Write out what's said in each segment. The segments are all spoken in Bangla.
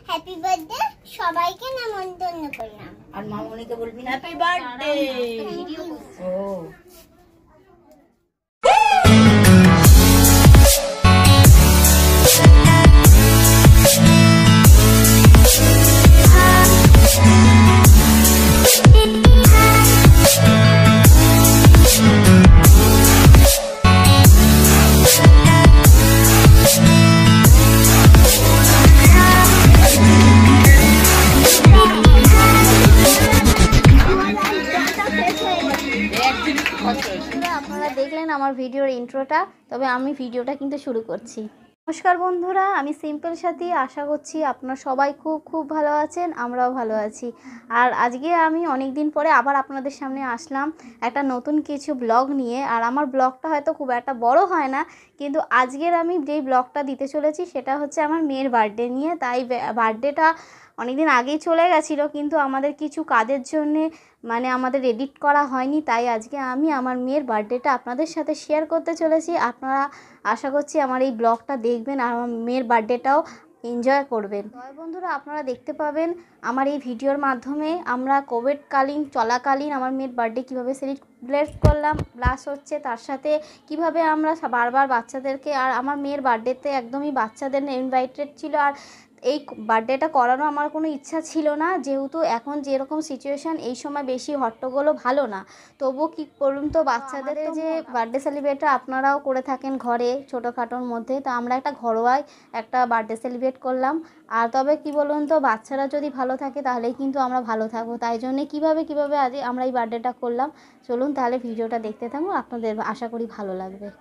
হ্যাপি বার্থডে সবাইকে নিমন্ত্রণ করলাম। আর মামুনিকে বলবি না হ্যাপি বার্থডে। ও আপনারা দেখলেন আমার ভিডিওর ইন্ট্রোটা, তবে আমি ভিডিওটা কিন্তু শুরু করছি। নমস্কার বন্ধুরা, আমি সিম্পল সাথী। আশা করছি আপনারা সবাই খুব ভালো আছেন, আমরাও ভালো আছি। আর আজকে আমি অনেক দিন পরে আবার আপনাদের সামনে আসলাম একটা নতুন কিছু ব্লগ নিয়ে। আর আমার ব্লগটা হয়তো খুব একটা বড় হয় না, কিন্তু আজকের আমি যেই ব্লগটা দিতে চলেছি সেটা হচ্ছে আমার মেয়ের বার্থডে নিয়ে। তাই বার্থডেটা অনেকদিন আগেই চলে গেছিলো, কিন্তু আমাদের কিছু কাজের জন্যে আমাদের এডিট করা হয়নি। তাই আজকে আমি আমার মেয়ের বার্থডেটা আপনাদের সাথে শেয়ার করতে চলেছি। আপনারা আশা করছি আমার এই ব্লগটা দেখবেন আর আমার মেয়ের বার্থডেটাও এনজয় করবেন। বন্ধুরা, আপনারা দেখতে পাবেন আমার এই ভিডিওর মাধ্যমে আমরা কোভিডকালীন চলাকালীন আমার মেয়ের বার্থডে কীভাবে সেলিব্রেট করলাম, প্লাস হচ্ছে তার সাথে কিভাবে আমরা বারবার বাচ্চাদেরকে, আর আমার মেয়ের বার্থডেতে একদমই বাচ্চাদের ইনভাইটেড ছিল। আর এই বার্থডেটা করানো আমার কোনো ইচ্ছা ছিল না, যেহেতু এখন যেরকম সিচুয়েশান এই সময় বেশি হট্টগোলও ভালো না। তবুও কী করুন তো, বাচ্চাদের যে বার্থডে সেলিব্রেটটা আপনারাও করে থাকেন ঘরে ছোটোখাটোর মধ্যে, তো আমরা একটা ঘরোয়ায় একটা বার্থডে সেলিব্রেট করলাম। আর তবে কি বলুন তো, বাচ্চারা যদি ভালো থাকে তাহলেই কিন্তু আমরা ভালো থাকবো। তাই জন্যে কীভাবে আজ আমরা এই বার্থডেটা করলাম, চলুন তাহলে ভিডিওটা দেখতে থাকুন, আপনাদের আশা করি ভালো লাগবে।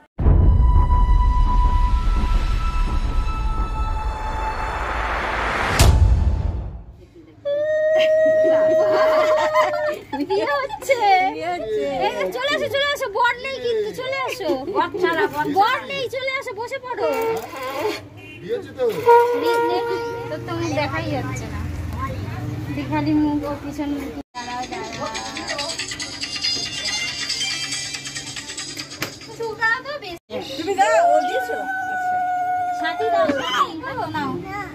চলে আসো বর নেই কিন্তু চলে আসো, বর নেই চলে আসো, বসে পড়ো। তুমি দেখাই যাচ্ছে না, খালি মুখ ও পিছন সাথী দাও নাও।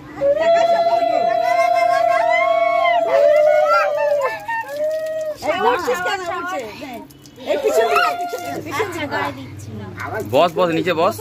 বস বস নিচে বস।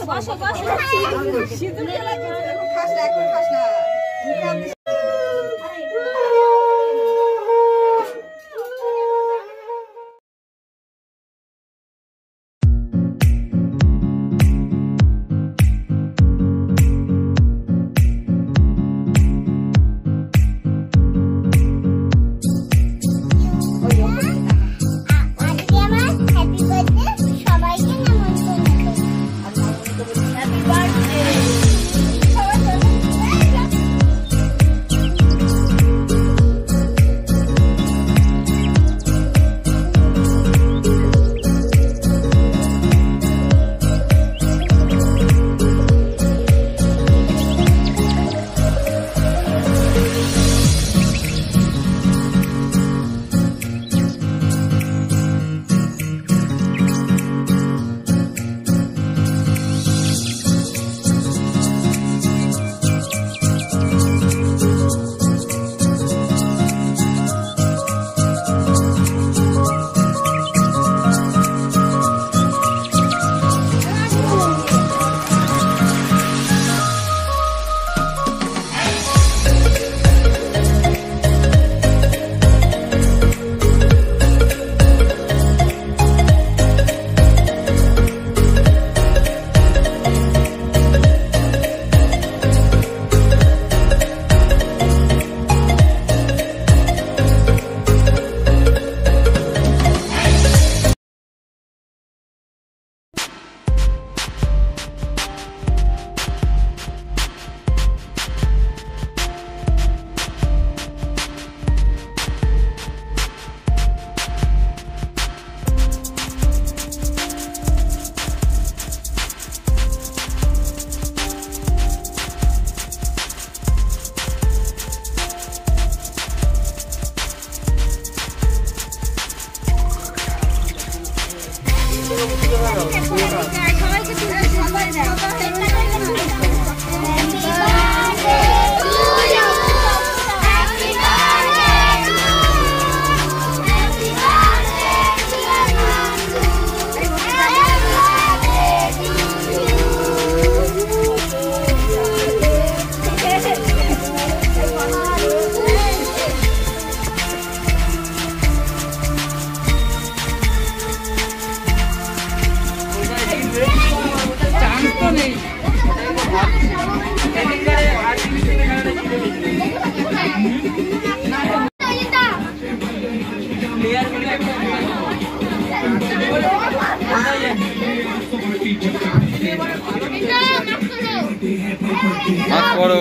হাত করো।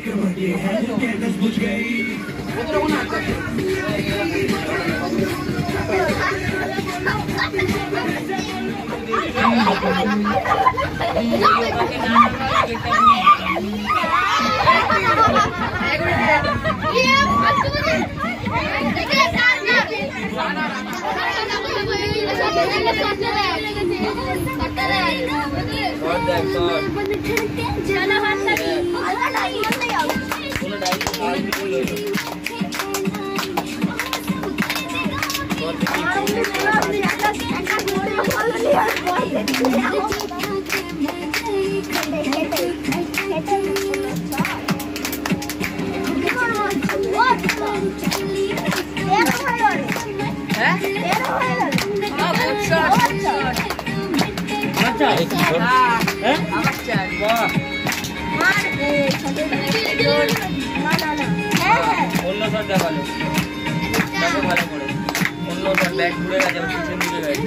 অন্য শট দেখালো, দেখো ভালো করে অন্য শট ব্যাক ঘুরে গেছে, পিছন ঘুরে গেছে।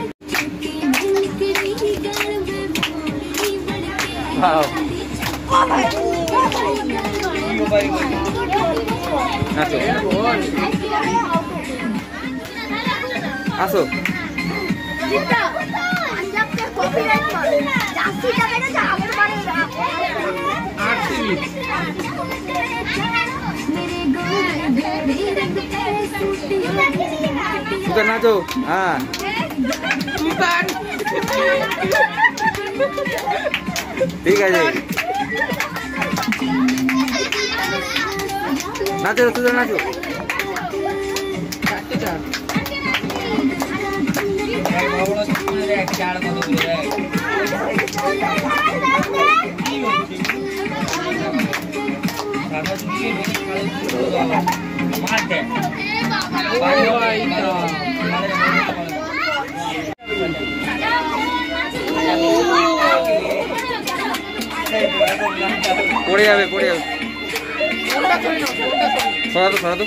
আসো সুতা নাচো। হ্যাঁ ঠিক আছে, নাচো সুতা নাচো। পড়ে যাবে পড়ে যাবে, সরাতো সরাতো।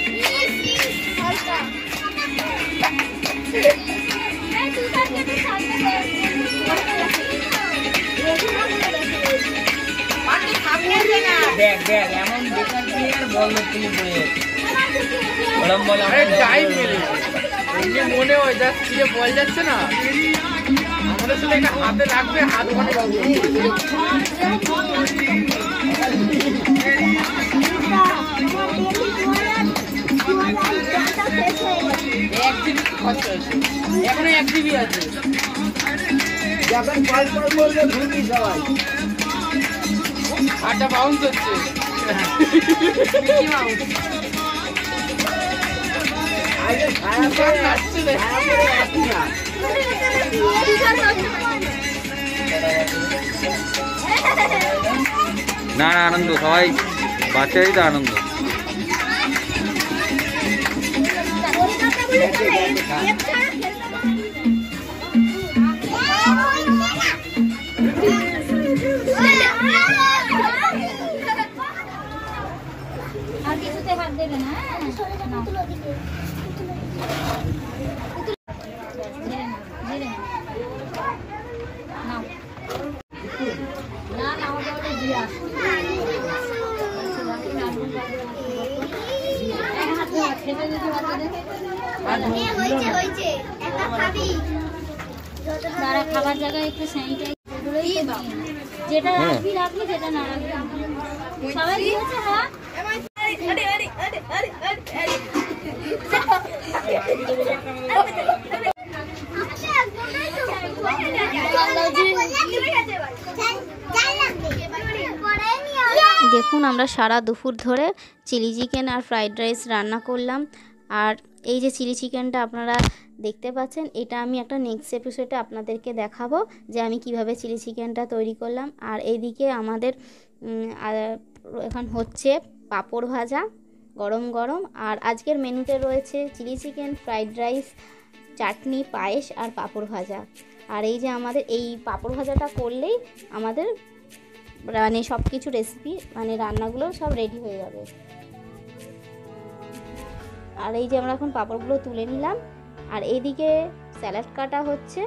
দেখ দেখ এমন বেকার প্লেয়ার বল তুমি পড়ে যাচ্ছে, ওরম বল আমাদের টাইম মেরে এমনি মনে হয় যা স্পিডে বল যাচ্ছে না, আমাদের সাথে একটা হাতে লাগবে, হাত ওখানে রাখবে। এখনো 1 জিবি আছে, যখন কল করবো ঘুরবি সবাই। আটা বাউন্স হচ্ছে, মিকি মাউস আগে খারাপ করে আসছে না। না না আনন্দ, সবাই বাচ্চাই তো আনন্দ। আর কিছুতে হাত দেবে না, তারা খাবার জায়গায় একটু স্যানিটাইজ যেটা রাখবি রাখবি, যেটা না রাখবি সবাই দিয়েছে। হ্যাঁ দেখুন আমরা সারা দুপুর ধরে চিলি চিকেন আর ফ্রাইড রাইস রান্না করলাম। আর এই যে চিলি চিকেনটা আপনারা দেখতে পাচ্ছেন, এটা আমি একটা নেক্সট এপিসোডে আপনাদেরকে দেখাবো যে আমি কিভাবে চিলি চিকেনটা তৈরি করলাম। আর এইদিকে আমাদের এখন হচ্ছে পাঁপড় ভাজা গরম গরম। আর আজকের মেনুতে রয়েছে chilli chicken, fried rice, chutney, পায়েস আর পাঁপড় ভাজা। আর এই যে আমাদের এই পাঁপড় ভাজাটা করলেই আমাদের মানে সব কিছু রেসিপি মানে রান্নাগুলো সব রেডি হয়ে যাবে। আর এই যে আমরা এখন পাঁপড়গুলো তুলে নিলাম। আর এইদিকে স্যালাড কাটা হচ্ছে।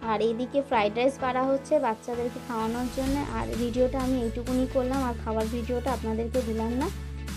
আর এইদিকে ফ্রাইড রাইস করা হচ্ছে বাচ্চাদেরকে খাওয়ানোর জন্য। আর ভিডিওটা আমি এইটুকুনি করলাম, আর খাবার ভিডিওটা আপনাদেরকে দিলাম না।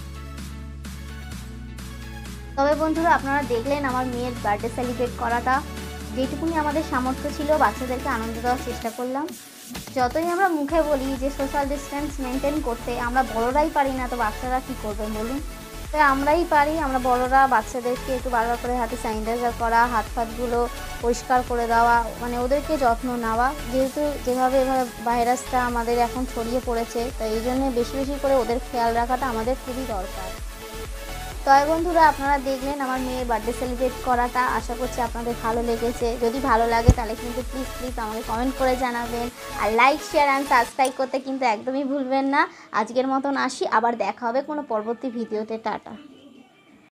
তবে বন্ধুরা আপনারা দেখলেন আমার মেয়ের বার্থডে সেলিব্রেট করাটা, যেটুকুনি আমাদের সামর্থ্য ছিল বাচ্চাদেরকে আনন্দ দেওয়ার চেষ্টা করলাম। যতই আমরা মুখে বলি যে সোশ্যাল ডিস্টেন্স মেনটেন করতে, আমরা বড়রাই পারি না, তো বাচ্চারা কী করবেন বলুন? তো আমরাই পারি, আমরা বড়রা বাচ্চাদেরকে একটু বারবার করে হাতে স্যানিটাইজার করা, হাত ফাতগুলো পরিষ্কার করে দেওয়া, মানে ওদেরকে যত্ন নেওয়া। যেহেতু এভাবে ভাইরাসটা আমাদের এখন ছড়িয়ে পড়েছে, তাই এই জন্য বেশি বেশি করে ওদের খেয়াল রাখাটা আমাদের খুবই দরকার। তবে বন্ধুরা আপনারা দেখলেন আমার মেয়ের বার্থডে সেলিব্রেট করাটা, আশা করছি আপনাদের ভালো লেগেছে। যদি ভালো লাগে তাহলে কিন্তু প্লিজ আমাকে কমেন্ট করে জানাবেন, আর লাইক শেয়ার অ্যান্ড সাবস্ক্রাইব করতে কিন্তু একদমই ভুলবেন না। আজকের মতন আসি, আবার দেখা হবে কোনো পরবর্তী ভিডিওতে। টাটা।